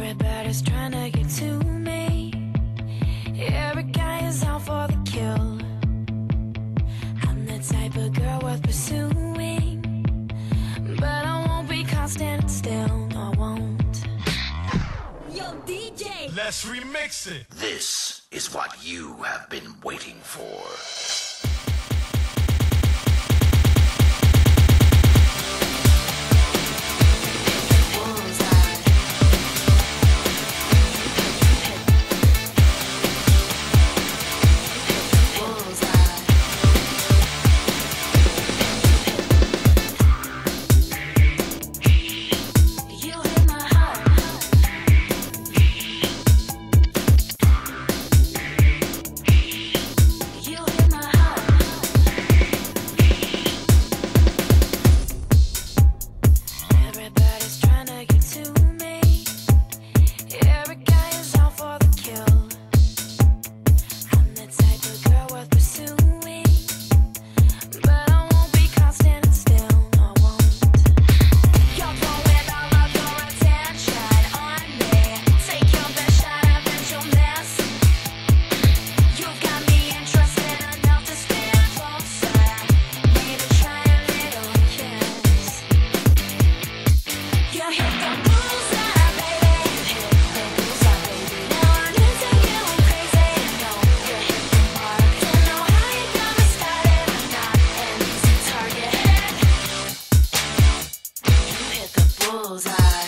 Everybody's trying to get to me. Every guy is out for the kill. I'm the type of girl worth pursuing, but I won't be caught standing still. No, I won't. Yo, DJ! Let's remix it. This is what you have been waiting for. Bullseye.